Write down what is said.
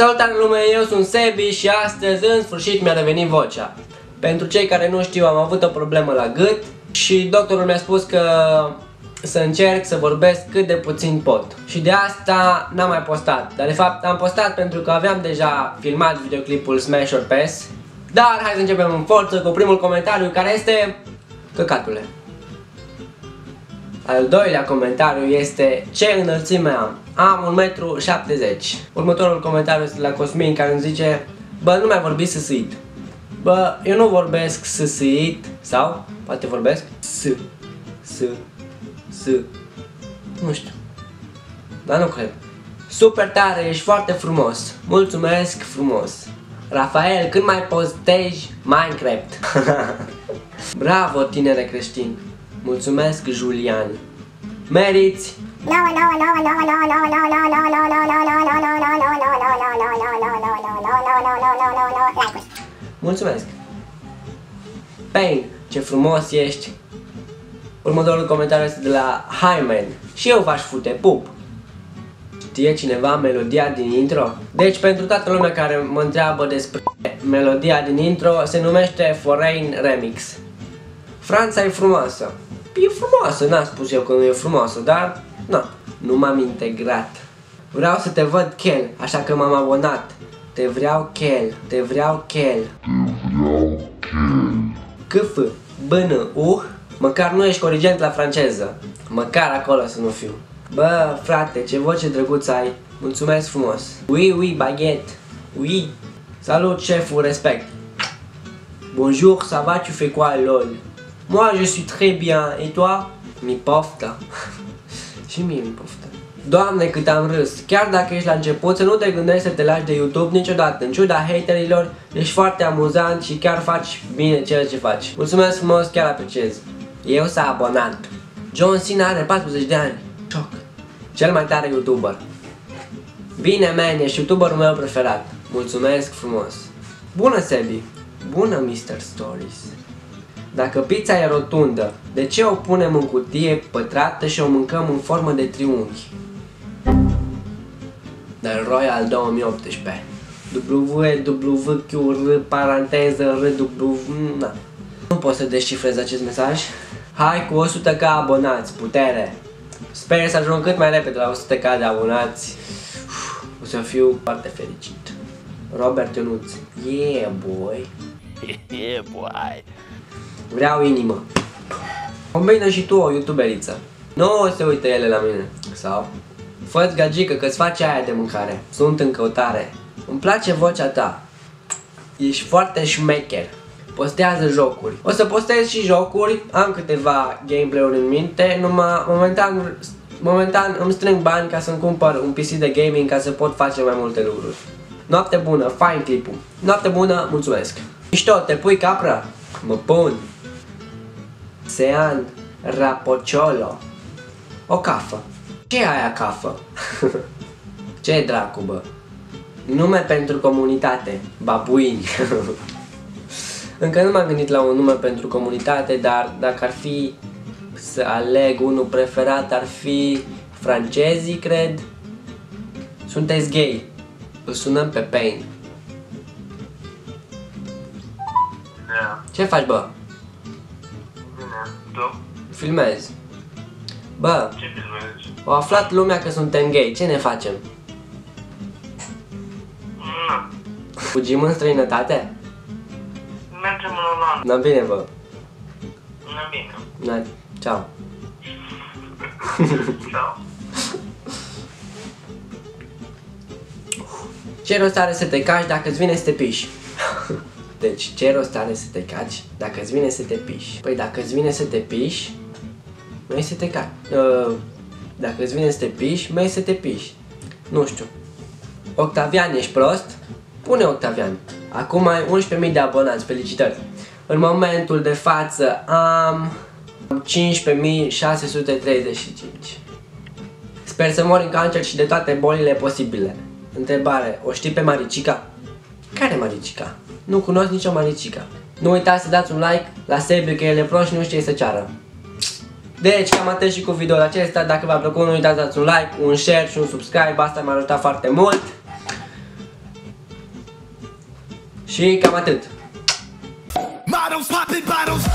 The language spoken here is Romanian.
Salutare lume, eu sunt Sebi și astăzi în sfârșit mi-a revenit vocea. Pentru cei care nu știu, am avut o problemă la gât și doctorul mi-a spus că să încerc să vorbesc cât de puțin pot. Și de asta n-am mai postat. Dar de fapt am postat pentru că aveam deja filmat videoclipul Smash or Pass. Dar hai să începem în forță cu primul comentariu, care este căcatule. Al doilea comentariu este: ce înălțime am? Am 1,70 m. Următorul comentariu este la Cosmin, care îmi zice: bă, nu mai vorbi săsâit. Bă, eu nu vorbesc săsâit. Sau, poate vorbesc s. Nu știu. Dar nu cred. Super tare, ești foarte frumos. Mulțumesc frumos. Rafael, când mai postezi Minecraft? Bravo, tinere creștin. Mulțumesc, Julian. Meriți mulțumesc. Pain, ce frumos ești. Următorul comentariu este de la Hyman. Și eu v-aș fute, pup. Știe cineva melodia din intro? Deci pentru toată lumea care mă întreabă despre melodia din intro, se numește Foreign Remix. Franța e frumoasă. E frumoasă, n-am spus eu că nu e frumoasă, dar na, nu m-am integrat. Vreau să te văd, Kel, așa că m-am abonat. Te vreau, Kel, te vreau, Kel. CF, BN, măcar nu ești corigent la franceză. Măcar acolo să nu fiu. Bă, frate, ce voce drăguță ai. Mulțumesc frumos. Oui, oui, baguette. Oui. Salut, șeful, respect. Bonjour, ça va, tu fais quoi, lol? Moi, je suis très bien. Et toi? Mi poftă. Și mie mi poftă. Doamne, cât am râs. Chiar dacă ești la început, să nu te gândești să te lași de YouTube niciodată. În ciuda haterilor, ești foarte amuzant și chiar faci bine ceea ce faci. Mulțumesc frumos, chiar apreciez. Eu s-a abonat. John Cena are 40 de ani. Șoc. Cel mai tare YouTuber. Bine, man, ești YouTuberul meu preferat. Mulțumesc frumos. Bună, Sebi. Bună, Mr. Stories. Dacă pizza e rotundă, de ce o punem în cutie pătrată și o mâncăm în formă de triunghi? Dar Royal 2018. WWQR paranteză RW. Na. Nu pot să descifrez acest mesaj. Hai cu 100k abonați, putere. Sper să ajung cât mai repede la 100k de abonați. O să fiu foarte fericit. Robert Ionuț. Yeah, boy. Yeah, boy. Vreau inimă. Combină și tu o youtuberiță. Nu se uită ele la mine. Sau? Fă-ți gagică că-ți face aia de mâncare. Sunt în căutare. Îmi place vocea ta. Ești foarte șmecher. Postează jocuri. O să postez și jocuri. Am câteva gameplay-uri în minte. Numai momentan îmi strâng bani ca să-mi cumpăr un PC de gaming ca să pot face mai multe lucruri. Noapte bună, fain clipul. Noapte bună, mulțumesc. Mișto, te pui capră? Mă pun. Sean Rapociolo. O cafă. Ce e aia cafă? Ce dracu, bă? Nume pentru comunitate. Babuini. Încă nu m-am gândit la un nume pentru comunitate, dar dacă ar fi să aleg unul preferat, ar fi francezii, cred. Sunteți gay. Îl sunăm pe Pain. Da. Ce faci, bă? Bine. Tu? Filmez. Bă, Ce filmezi? au aflat lumea că suntem gay. Ce ne facem? Nu. Fugim în străinătate? Mergem în Olanda. Na bine, bă. Na bine. Na, ceau. Ciao. Ce rost are să te caci dacă îți vine să te piși? Deci, ce rost are să te caci dacă îți vine să te piși? Păi dacă îți vine să te piși, mai să te caci. Dacă îți vine să te piși, mai să te piși. Nu știu. Octavian, ești prost? Pune Octavian. Acum ai 11.000 de abonați, felicitări. În momentul de față am 15.635. Sper să mor în cancer și de toate bolile posibile. Întrebare, o știi pe Maricica? Care Maricica? Nu cunosc nicio Maricica. Nu uitați să dați un like la Sebi, că el e prost și nu știe să ceară. Deci cam atât și cu videoul acesta. Dacă v-a plăcut, nu uitați să dați un like, un share și un subscribe. Asta m-a ajutat foarte mult. Și cam atât. Models popping bottles.